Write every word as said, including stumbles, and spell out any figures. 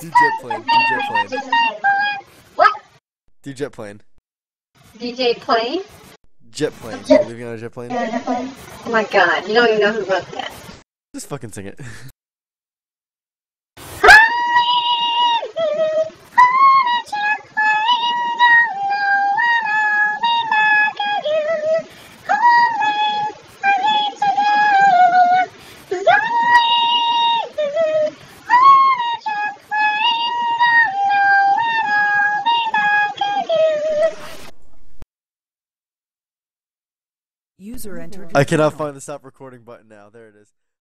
Do jet plane. Do jet plane. What? Do jet plane. D J plane? Jet plane. Are you leaving on a jet plane? Oh my god, you don't even know who wrote that. Just fucking sing it. User entered. I cannot find the stop recording button now. There it is.